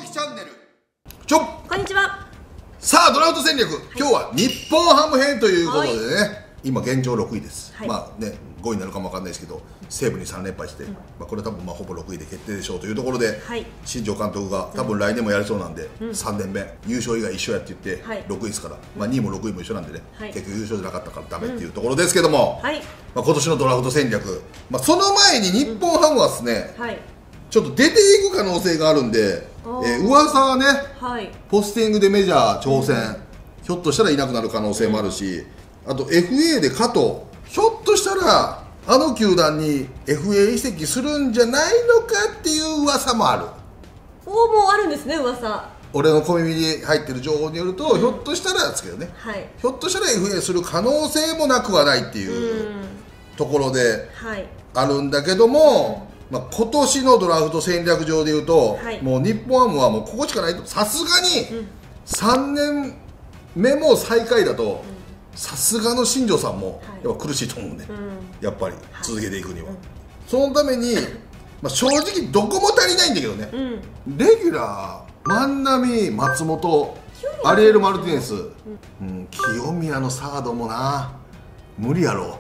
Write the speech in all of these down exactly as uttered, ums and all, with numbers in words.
きチャンネルちょこんにちは。 さあドラフト戦略、はい、今日は日本ハム編ということでね、はい、今現状ろくいです、はい、まあねごいになるかもわかんないですけど西武にさん連敗して、うん、まあ、これ多分まあほぼろくいで決定でしょうというところで、はい、新庄監督が多分来年もやりそうなんで、うん、さんねんめ優勝以外一緒やって言って、はい、ろくいですから、まあ、にいもろくいも一緒なんでね、はい、結局優勝じゃなかったからダメっていうところですけども、うん、はい、まあ、今年のドラフト戦略、まあ、その前に日本ハムはですね、うん、はい、ちょっと出ていく可能性があるんで、えー、噂はね、はい、ポスティングでメジャー挑戦、うん、ひょっとしたらいなくなる可能性もあるし、あと エフエー で加藤、ひょっとしたらあの球団に エフエー 移籍するんじゃないのかっていう噂もある。 おお、もうあるんですね、噂。 俺の小耳に入ってる情報によると、うん、ひょっとしたらですけどね、はい、ひょっとしたら エフエー する可能性もなくはないっていうところであるんだけども、まあ、今年のドラフト戦略上でいうと、はい、もう日本ハムはもうここしかないと。さすがにさんねんめも最下位だと、さすがの新庄さんもやっぱ苦しいと思うんで、うん、やっぱり続けていくには、はい、そのために、まあ、正直どこも足りないんだけどね、うん、レギュラー万波、松本、アリエル・マルティネス、うんうん、清宮のサードもな無理やろ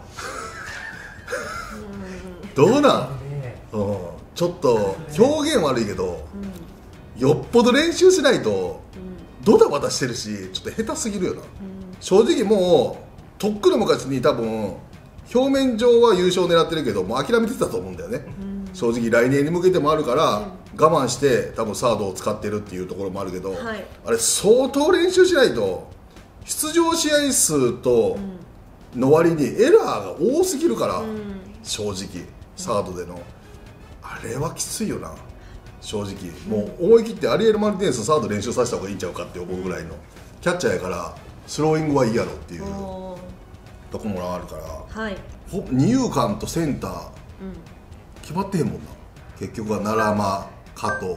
どうなん、うん、ちょっと表現悪いけど、うん、よっぽど練習しないと、うん、ドタバタしてるしちょっと下手すぎるよな、うん、正直もうとっくの昔に多分表面上は優勝を狙ってるけどもう諦めてたと思うんだよね、うん、正直来年に向けてもあるから、うん、我慢して多分サードを使ってるっていうところもあるけど、はい、あれ相当練習しないと出場試合数との割にエラーが多すぎるから、うん、正直サードでのあれはきついよな正直、もう思い切ってアリエル・マルティネスサード練習させた方がいいんちゃうかって思うぐらいのキャッチャーやからスローイングはいいやろっていうところもあるから、はい、二遊間とセンター、うん、決まってへんもんな。結局は奈良間、加藤、うん、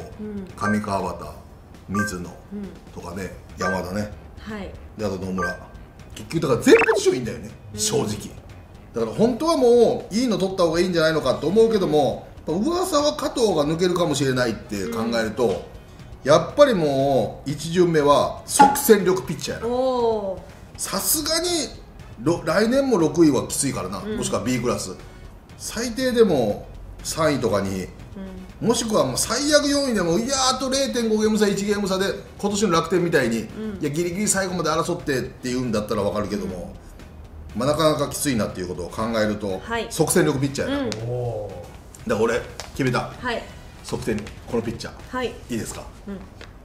上川端、水野、うん、とかね、山田ね、はい、であと野村、結局だから全ポジションいいんだよね、うん、正直だから本当はもういいの取った方がいいんじゃないのかと思うけども、噂は加藤が抜けるかもしれないって考えると、うん、やっぱりもういち巡目は即戦力ピッチャーやな。さすがに来年もろくいはきついからな、うん、もしくは ビー クラス最低でもさんいとかに、うん、もしくはもう最悪よんいでもいやあと れいてんご ゲーム差いちゲーム差で今年の楽天みたいに、うん、いやギリギリ最後まで争ってっていうんだったら分かるけども、うん、まあ、なかなかきついなっていうことを考えると、はい、即戦力ピッチャーやな、うん、だから俺決めた、はい、即戦このピッチャー、はい、いいですか、うん、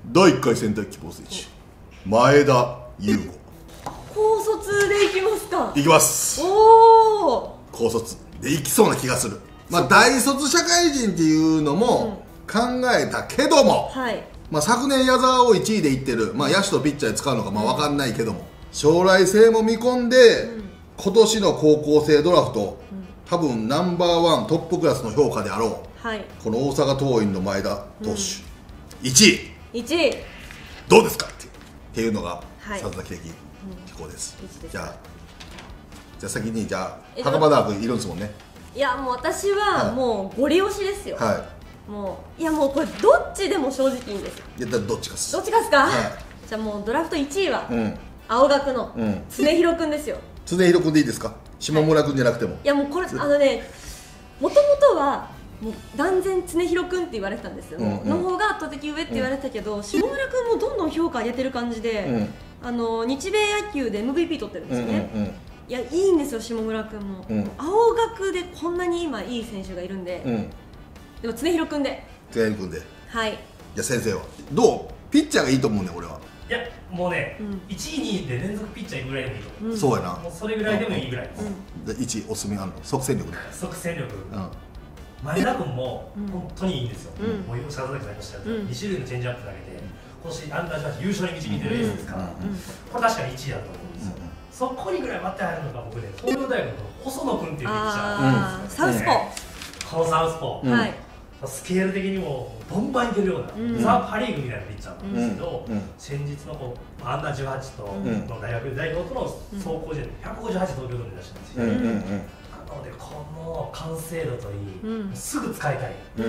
だいいっかい選択希望選手前田悠吾。 高卒でいきますか。 いきます。おお。高卒でいきそうな気がする。まあ大卒社会人っていうのも考えたけども、うん、はい、まあ昨年矢沢をいちいでいってる、まあ野手とピッチャーで使うのかまあ分かんないけども、将来性も見込んで、うん、今年の高校生ドラフト、うん、多分ナンバーワントップクラスの評価であろう、はい、この大阪桐蔭の前田投手、うん、いちいいちいどうですかっていうのが佐々木的機構です。じゃあじゃあ先にじゃあ袴田君いるんですもんね。 いやもう私はもうゴリ押しですよ。はい、もういやもうこれどっちでも正直いいんですよ。 いやどっちかすどっちかすか、はい、じゃあもうドラフトいちいは、うん、青学の常廣君ですよ。 常廣君でいいですか、下村君じゃなくても。はい、いやもうこれあのねもともとはもう断然常廣君って言われてたんですよ、うんうん、の方が圧倒的上って言われてたけど、うん、下村君もどんどん評価上げてる感じで、うん、あの日米野球で エムブイピー 取ってるんですよね、うんうんうん、いやいいんですよ下村君も、うん、青学でこんなに今いい選手がいるんで、うん、でも常廣君で常廣君ではい。 じゃあ先生はどうピッチャーがいいと思うね俺は。 いやもうね、うん、いちいにいで連続ピッチャーいくぐらいでもいいと思う、うん、 そうやな。 もうそれぐらいでもいいぐらいです、 うん、いちいおすすめあるの即戦力で即戦力、うん、前田君も本当にいいんですよ、うん、もう佐々木さんがおっしゃった、うん、に種類のチェンジアップ投げて今年アンダーじゅうはち優勝に導いてるエースですから、うん、これ確かにいちいだと思うんですよ、うん、そこにぐらい待って入るのが僕で東洋大学の細野君っていうピッチャー、 サウスポー、 このサウスポー、はい、スケール的にもバンバンいけるような、うん、ザ・パ・リーグみたいなピッチャーなんですけど、うん、先日のこうアンダーじゅうはちとの大学代表との走行時でひゃくごじゅうはち東京ドームで出してますし、うんうんうん、なのでこの完成度といい、うん、すぐ使いたい、うん、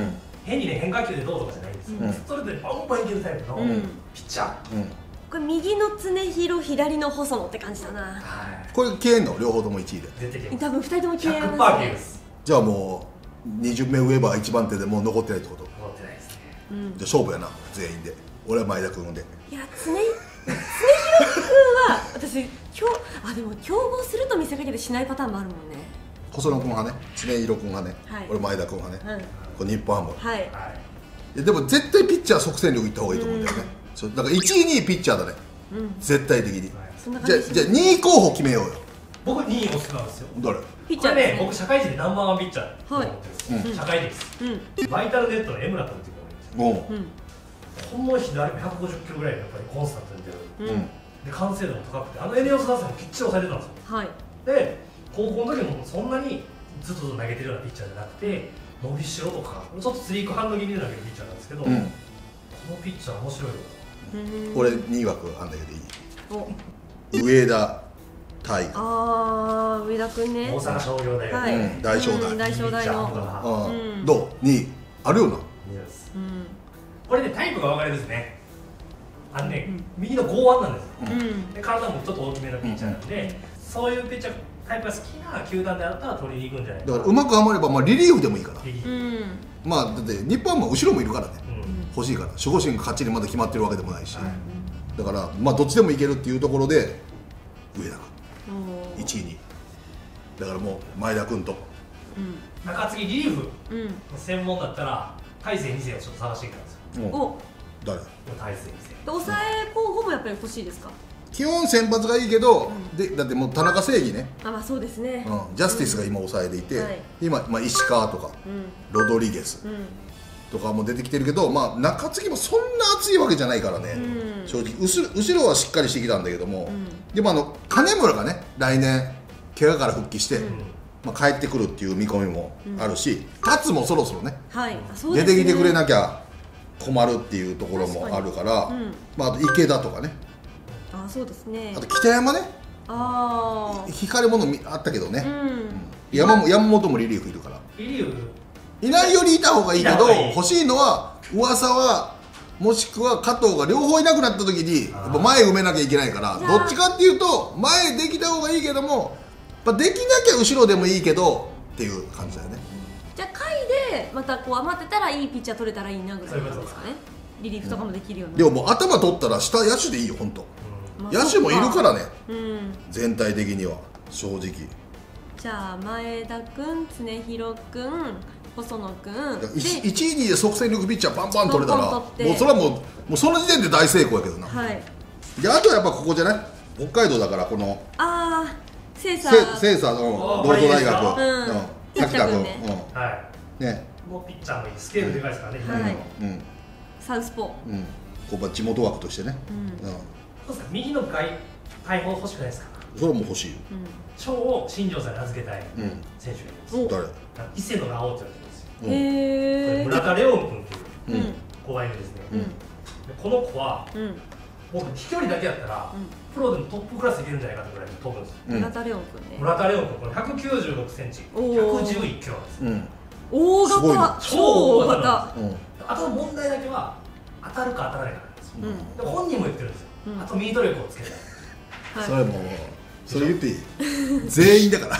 変にね変化球でどうとかじゃないんですよ、うん、ストレートでバンバンいけるタイプのピッチャー、うん、 これ右の常広左の細野って感じだな、はい、 これ消えんの両方ともいちいで絶対消えます。 多分ふたりとも消えますね。 ひゃくパーセント 消えます。じゃあもうに巡目上はいちばん手でもう残ってないってこと？ 残ってないですね、 うん、じゃあ勝負やな全員で。俺は前田君で。 いや常常広君は私今日あでも競合すると見せかけてしないパターンもあるもんね。 細野君派ね、常広君派ね、はい、俺前田君派ね、うん、これ日本ハム、はい、いやでも絶対ピッチャー即戦力いった方がいいと思うんだよね、うん、そうだからいちいにいピッチャーだね、うん、絶対的に、はい、じゃあじゃあにい候補決めようよ。 僕にいお好きなんですよ。 誰？ ピッチャーこれね、僕社会人でナンバーワンピッチャーと思ってるんですよ、はい、社会人です、うん、バイタルネットの江村君っていう子がいるんですよ、うん、この左もひゃくごじゅっキロぐらいやっぱりコンスタントに出る、うん、で完成度も高くて、あのエネオス打線もきっちり抑えてたんですよ、はい、で高校の時もそんなにずっと投げてるようなピッチャーじゃなくて伸びしろとかちょっとスリークハンド気味で投げるピッチャーなんですけど、うん、このピッチャー面白いよ。 俺に枠あんだけでいい。上田大河。 ああ上田君ね。 大阪商業大学、はい、 うん、大商大、 うん、大商大の、 うん、どうにいあるよな。にいです、 うん、これで、ね、タイプが分かれるんですね。あのね、うん、右の剛腕なんですよ、うん、で体もちょっと大きめのピッチャーなんで、うん、そういうピッチャータイプが好きな球団であったら取りに行くんじゃないかな。 だからうまくはまれば、まあ、リリーフでもいいから、うん、まあだって日本は後ろもいるからね、うん、欲しいから守護神が勝ちにまだ決まってるわけでもないし、はい、だからまあどっちでもいけるっていうところで上田君いちいにだからもう前田君と、 うん、中継ぎリリーフの専門だったら大勢に世をちょっと探していくんですよ、うん、お誰？ 大勢に世抑え候補もやっぱり欲しいですか？ 基本先発がいいけど、うん、でだってもう田中正義ね、 あ、まあそうですね、 うん、ジャスティスが今抑えていて、うんはい、今、まあ、石川とか、うん、ロドリゲス、うん、とかも出てきてるけど、まあ、中継ぎもそんな熱いわけじゃないからね、うん、正直後ろ、後ろはしっかりしてきたんだけども、うん、でもあの金村がね来年怪我から復帰して、うんまあ、帰ってくるっていう見込みもあるし、達、うん、もそろそろね、はい、出てきてくれなきゃ困るっていうところもあるから、うん、まあ、あと池田とかね、 あ、そうですね、 あと北山ね、あ光るものあったけどね、うん、山も山本もリリーフいるから、 リリーフいないよりいた方がいいけど、欲しいのは噂はもしくは加藤が両方いなくなった時にやっぱ前埋めなきゃいけないから、どっちかっていうと前できた方がいいけども、やっぱできなきゃ後ろでもいいけどっていう感じだよね。 じゃあ下位でまたこう余ってたらいいピッチャー取れたらいいなぐらいの感じですかね。リリーフとかもできるような、 でももう頭取ったら下野手でいいよ本当、うん、野手もいるからね、うん、全体的には正直。 じゃあ前田君、常広君、細野君いちいにいで即戦力ピッチャーパンパン取れたらもうそれはもう、もうその時点で大成功やけどな、はい、であとはやっぱここじゃない北海道だからこのああ清佐清佐のロード大学の滝田君ね、もうピッチャーもいいスケールでかいですからね、はい、 うん、サウスポー、 うん、ここ地元枠としてね、 うんうん、そうですか、右の外大砲欲しくないですか？ それも欲しいよ、 うん、超を新庄さんに預けたい選手がいます、 誰？ 伊勢野直って言われてるんですよ。へー、村田レオン君っていう子がいるんですね、うん、でこの子は、うん、僕飛距離だけやったら、うん、プロでもトップクラスいけるんじゃないかってぐらい飛ぶんですよ、 うん、村田レオン君ね、 村田レオン君、これひゃくきゅうじゅうろくセンチ、ひゃくじゅういちキロなんですよ、うん、 大型、 超大型なんですよ、うん、あと問題だけは当たるか当たらないかなんですよ、うん、で本人も言ってるんですよ、うん、あとミート力をつけたい、 はい、それもうそれ言っていい全員だから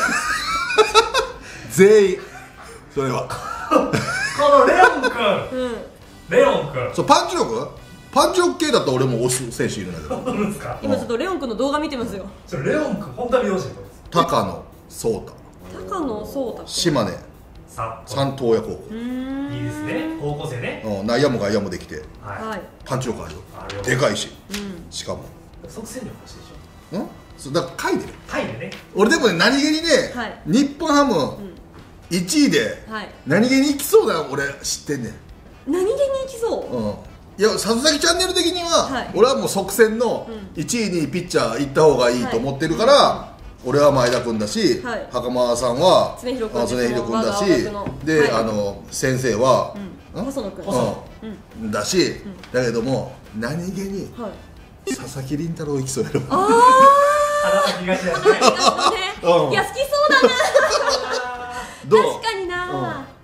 全員それはこのレオン君、うん、レオン君、 そうパンチ力パンチ力系だったら俺も推す選手いるんだけど本当ですか？ 今ちょっとレオン君の動画見てますよ。 それレオン君本当に見てほしいと思います。 高野壮太、 高野壮太、 島根三東屋高校、 いいですね、高校生ね、 うん、内野も外野もできて、 はい、 パンチ力あるよ、でかいし、うん、しかも即戦力欲しいでしょ。 うん、そうだから書いてる書いてね。 俺でもね何気にね、はい、日本ハムいちいで、はい、何気にいきそうだ俺知ってんねん。 何気にいきそう、 うん、いや里崎チャンネル的には、はい、俺はもう即戦のいちいにピッチャー行った方がいいと思ってるから、はい、俺は前田君だし、はい、袴田さんは常広君だしで、はい、あの先生は、 うん、細野君、 うん、だし、うん、だけども何気に、はい、佐々木麟太郎行きそうやろ。 ああ東だね、 いや好きそうだなどう確かにな、 うん、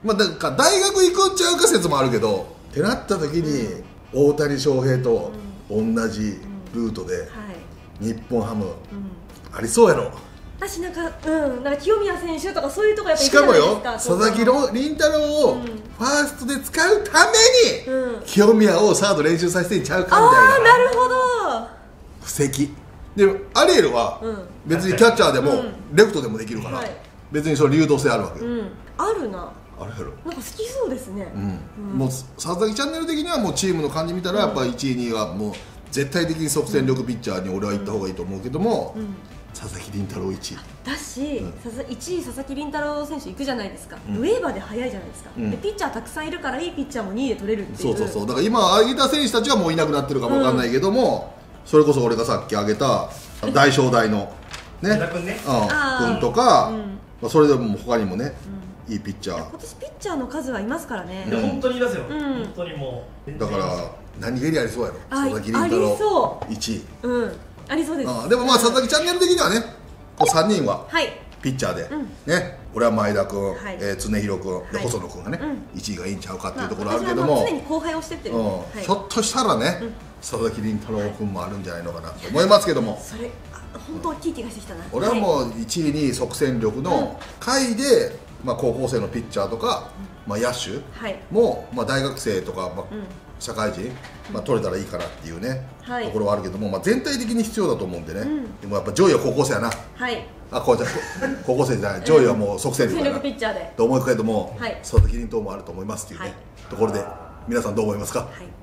まあだから大学行くんちゃうか説もあるけどってなった時に大谷翔平と同じルートで日本ハムありそうやろ。 私なんかうんなんか清宮選手とかそういうとこやっぱしかもよ佐々木麟太郎をファーストで使うために清宮をサード練習させてんちゃうかみたいな。 ああなるほど。 布石でアリエルは別にキャッチャーでもレフトでもできるから別にその流動性あるわけよ。 あるな。 あるやろ。 なんか好きそうですね。 もう佐々木チャンネル的にはもうチームの感じ見たらやっぱいちいにいはもう絶対的に即戦力ピッチャーに俺は行った方がいいと思うけども、佐々木麟太郎いちいだし、うん、いちい佐々木麟太郎選手行くじゃないですか、うん、ウェーバーで速いじゃないですか、うん、でピッチャーたくさんいるからいいピッチャーもにいで取れるっていう。 そうそうそう、だから今挙げた選手たちはもういなくなってるかもわかんないけども、うん、それこそ俺がさっき挙げた大正大のね君ね、うん、とか、うん、まあ、それでも他にもね、うん、いいピッチャー今年ピッチャーの数はいますからね。 いや、うん、本当にいますよ、うん、本当にもうだから何気にありそうやろ佐々木麟太郎いちい、 うん、ありそうです。 あでもまあ佐々木チャンネル的にはねこうさんにんはピッチャーで、はい、ね、俺は前田君、はい、えー、常廣君、はい、で細野君がね、うん、いちいがいいんちゃうかっていうところあるけども、まあ、 常に後輩をしてってる、うんはい、 ひょっとしたらね、うん、佐々木麟太郎君もあるんじゃないのかなと思いますけども、 それ本当大きい気がしてきたな。 俺はもういちいに即戦力の回で、まあ、高校生のピッチャーとか、まあ、野手も、まあ、大学生とか、まあ、社会人、まあ、取れたらいいかなっていうね、はい、ところはあるけども、まあ、全体的に必要だと思うんでね、うん、でもやっぱ上位は高校生やな、はい、あこうじゃ高校生じゃない上位はもう即戦力だなピッチャーでと思うけども、はい、佐々木麟太郎もあると思いますっていうね、はい、ところで皆さんどう思いますか。はい